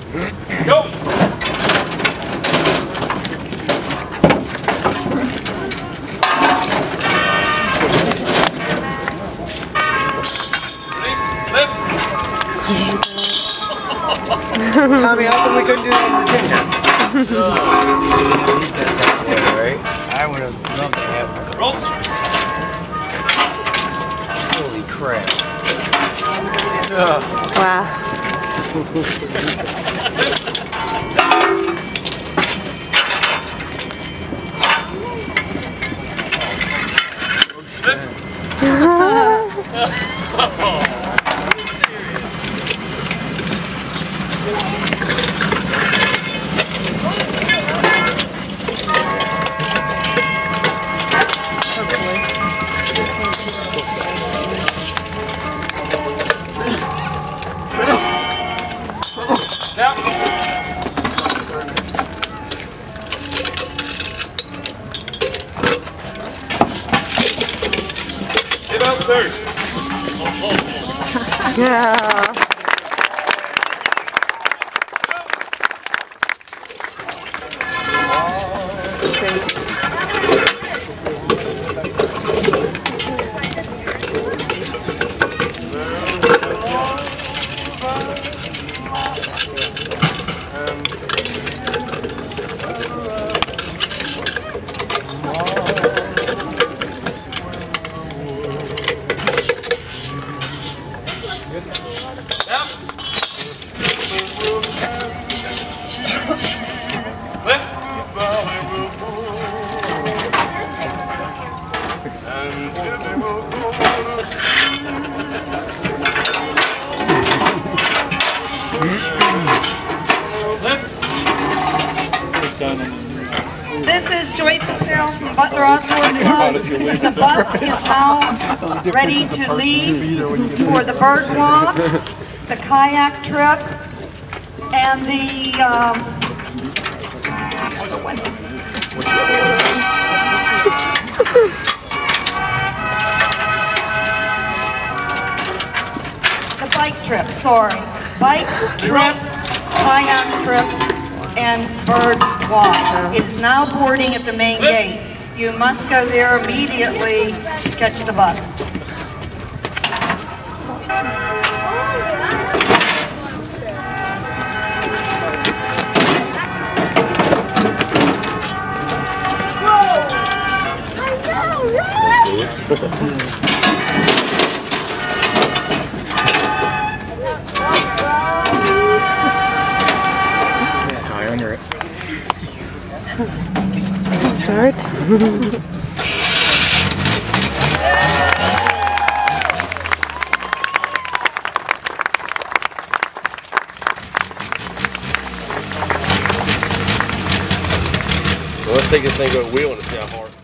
Go! Tommy, how come we couldn't do that in the gym now? Right? I would have loved to have one. Roll! Holy crap. Wow. Down. Get upstairs. Yeah. Down. Lift. This is Joyce Phil from Butler Osborne Club. The bus is now ready to leave for the bird walk, the kayak trip, and the bike trip, sorry. Bike trip, kayak trip, and bird walk. It is now boarding at the main gate. You must go there immediately to catch the bus. Under it. Start. Well, let's take this thing over. We want to see how hard.